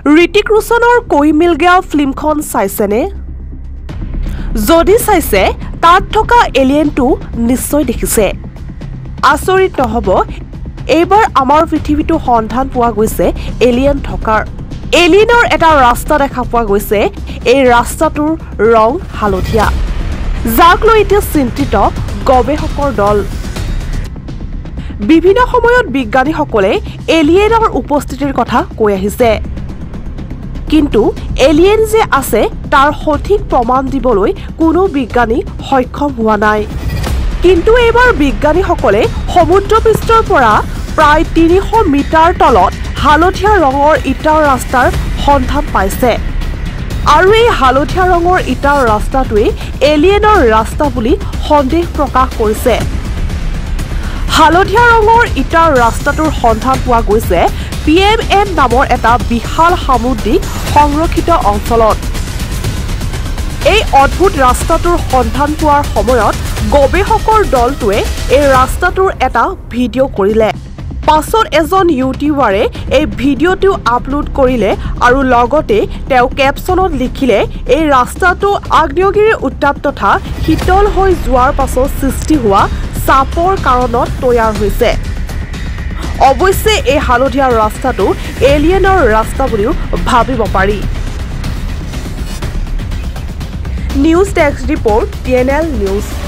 ঋতিক ৰোশনৰ কৈ মিল গয়া ফিল্মখন চাইছেনে? যদি চাইছে তাত থকা এলিয়েনটো নিশ্চয় দেখিছে। আচৰিত নহ'ব, এইবাৰ আমাৰ পৃথিৱীটো সন্ধান পোৱা গৈছে এলিয়েন থকাৰ। এলিয়েনৰ এটা ৰাস্তা দেখা পোৱা গৈছে। এই ৰাস্তাটোৰ ৰং হালধীয়া, যাক লৈ এতিয়া চিন্তিত গৱেষকৰ দল। বিভিন্ন সময়ত বিজ্ঞানীসকলে এলিয়েনৰ উপস্থিতিৰ কথা কৈ আহিছে, কিন্তু এলিয়েন যে আছে তাৰ সঠিক প্ৰমাণ দিবলৈ কোনো বিজ্ঞানী সক্ষম হোৱা নাই। কিন্তু এইবাৰ বিজ্ঞানীসকলে সমুদ্ৰপৃষ্ঠৰ পৰা প্ৰায় ৩০০ মিটাৰ তলত হালধীয়া ৰঙৰ ইটাৰ ৰাস্তাৰ সন্ধান পাইছে। আৰু এই হালধীয়া ৰঙৰ ইটাৰ ৰাস্তাটোৱেই এলিয়েনৰ ৰাস্তা বুলি সন্দেহ প্ৰকাশ কৰিছে। হালধীয়া ৰঙৰ ইটাৰ ৰাস্তাটোৰ সন্ধান পোৱা গৈছে PMN নামৰ এটা বিশাল সামুদ্ৰিক সংৰক্ষিত অঞ্চলত। এই অদ্ভুত ৰাস্তাটোৰ সন্ধান পোৱাৰ সময়ত গৱেষকৰ দলটোৱে এই ৰাস্তাটোৰ এটা ভিডিঅ' কৰিলে। পাছত এজন ইউটিউবাৰে এই ভিডিঅ'টো আপলোড কৰিলে আৰু লগতে তেওঁ কেপশ্যনত লিখিলে, এই ৰাস্তাটো আগ্নেয়গিৰিৰ উত্তাপ তথা শীতল হৈ যোৱাৰ পাছত সৃষ্টি হোৱা চাপৰ কাৰণত তৈয়াৰ হৈছে। অৱশ্যে এই হালধীয়া ৰাস্তাটো এলিয়েনৰ ৰাস্তা বুলিও ভাবিব পাৰি। News desk report TNL news.